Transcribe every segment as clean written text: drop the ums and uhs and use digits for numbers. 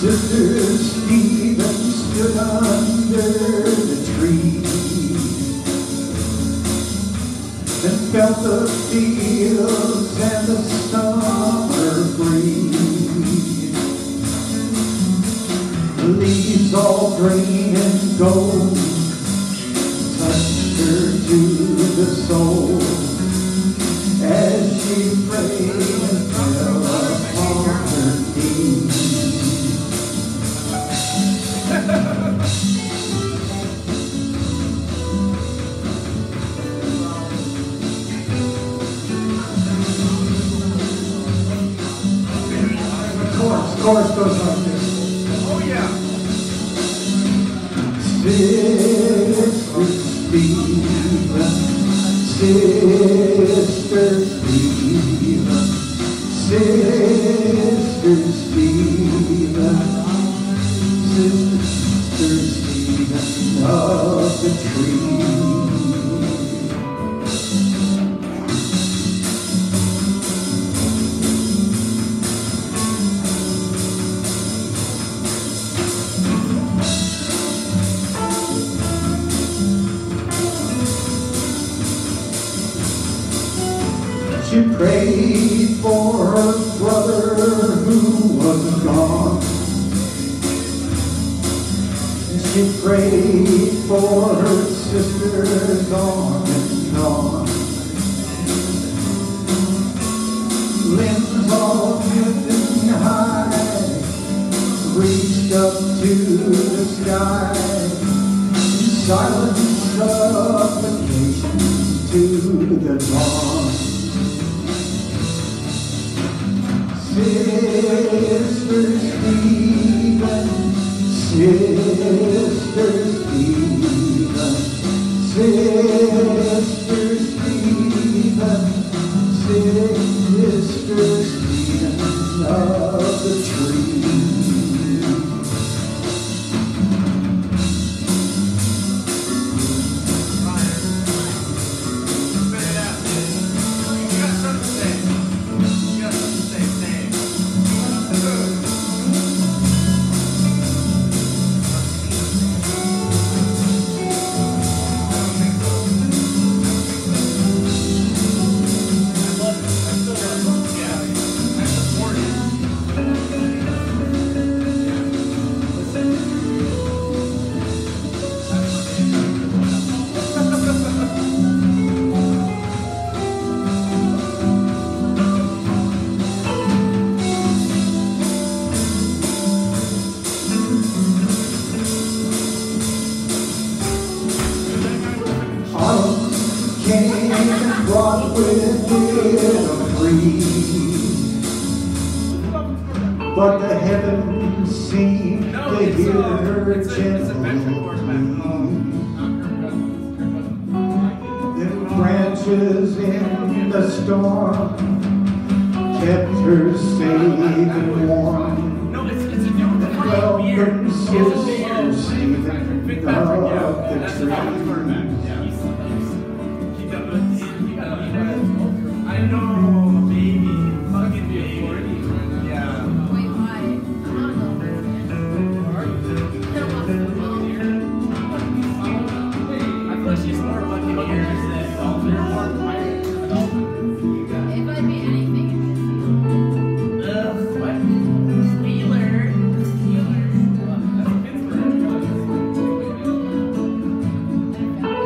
Sister Stevens stood under the tree and felt the fields and the summer breeze. The leaves all green and gold touched her to the soul as she prayed and fell upon her knees. The chorus goes like this. Oh yeah. Sister Stevens, Sister Stevens, Sister Stevens, Sister Stevens of the tree. She prayed for her brother who was gone. She prayed for her sisters on and on. Limbs all lifting high, reached up to the sky. Silent supplication to the dawn. Sister Stevens, Sister Stevens, Sister Stevens, Sister Stevens of the tree. Came and brought with it a breeze, but the heavens seemed to hear her gentle plea. The branches in the storm kept her safe and warm. Welcome, Sister Stevens of the tree. I know, baby. Fucking baby. Yeah. Wait, why? I feel like she's more fucking years than It might be anything. what? Steeler.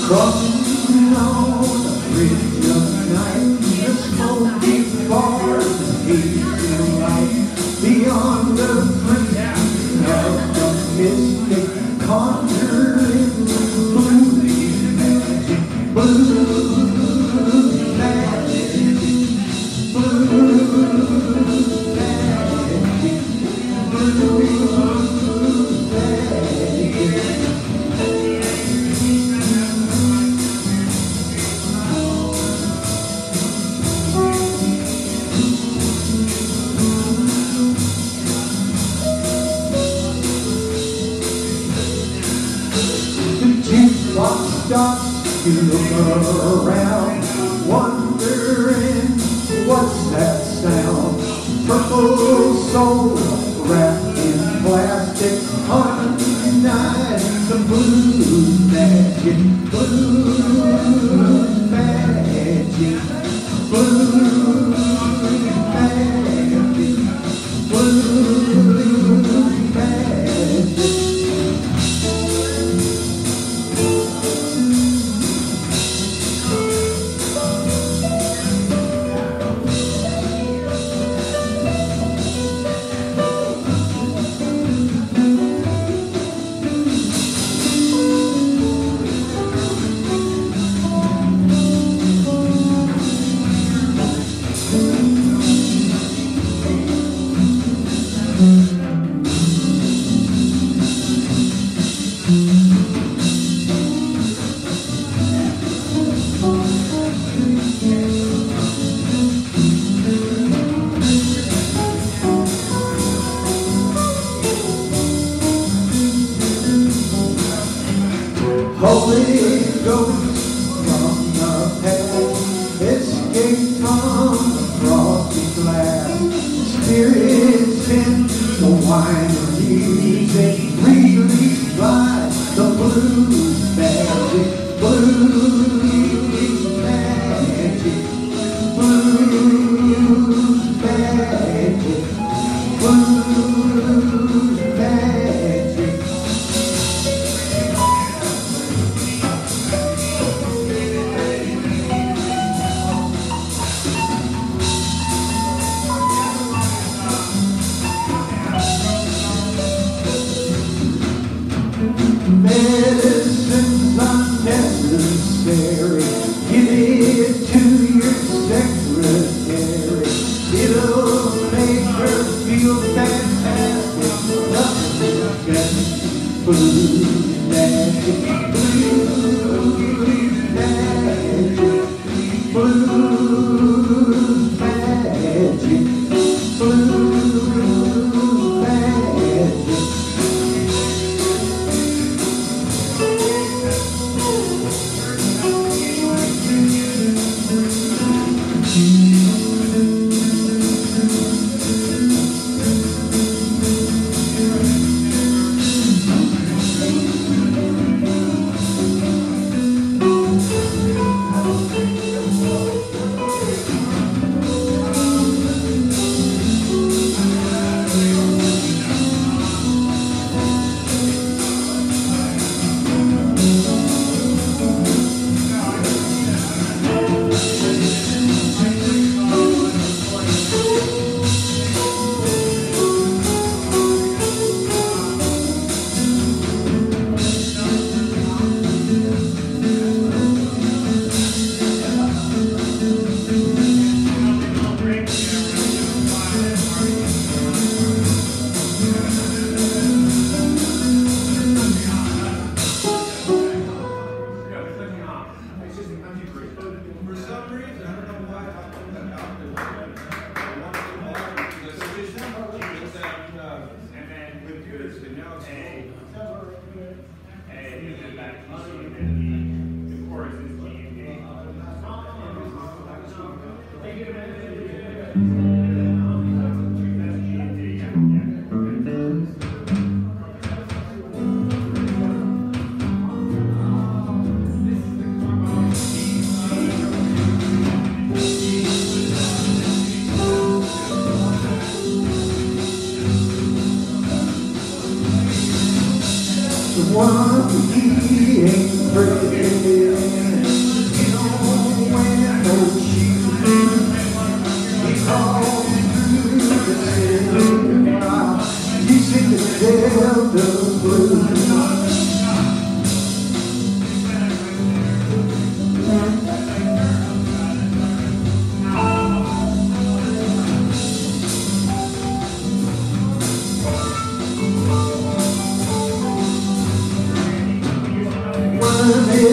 Crossing on the bridge of night, the smoky bars, the hazy light, beyond the freedom of the mystic conjuring blue magic, blue magic, blue magic, blue magic. Stops, you look around, wondering what's that sound. Purple soul wrapped in plastic, undenied the blue magic, blue magic, blue magic, blue magic. Holy Ghost from the past, escape from the frosty glass. Spirits in the wine of music, released by the blues magic, blues magic, blues magic, blues magic.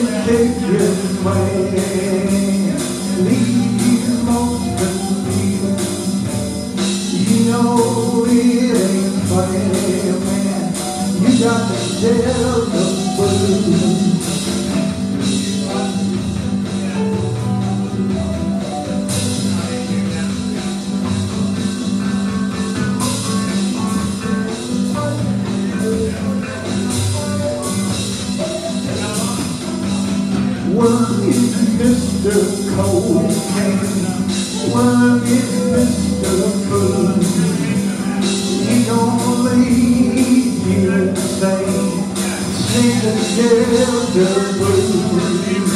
take your way, leave you most confused. You know it ain't funny, man. You got to tell the blues. One is Mr. Cocaine, one is Mr. Food. He don't leave you insane, sing the Delta blues.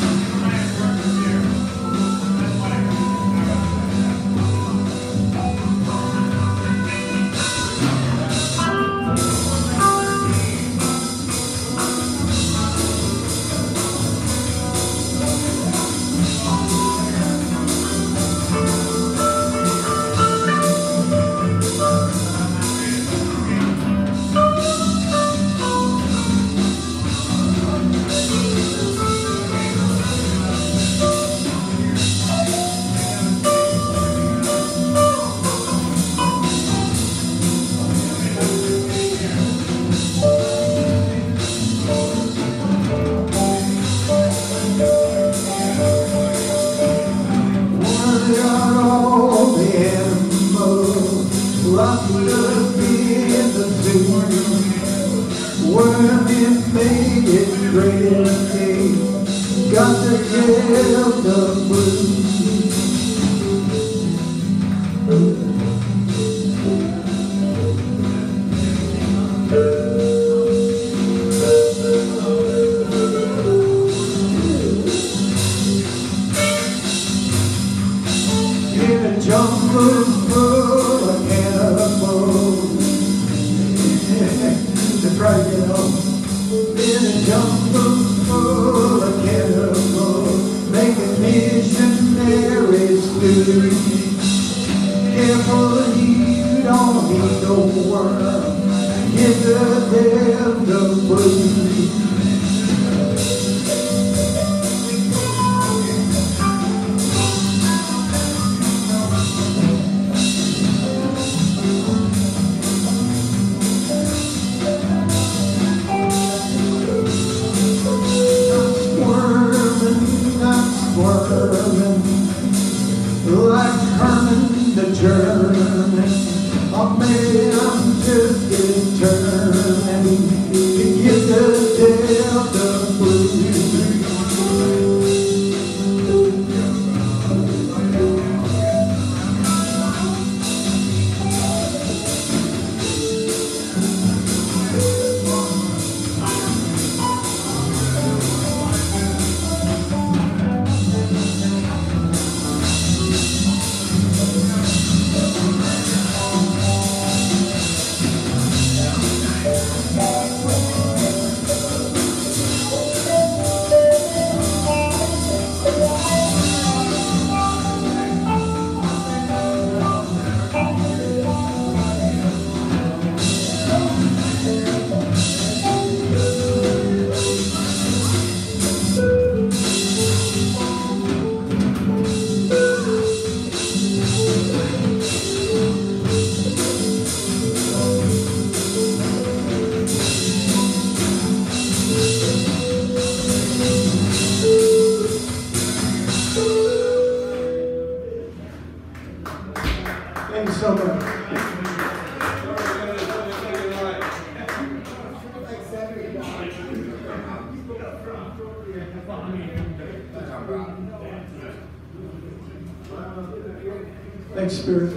Thanks, Spirit.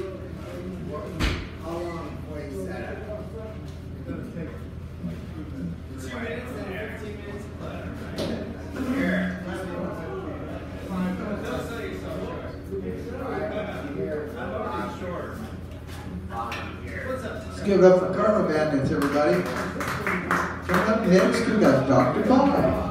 Let's give it up for Karma Bandits, everybody. Coming up next, we got Dr. Bob.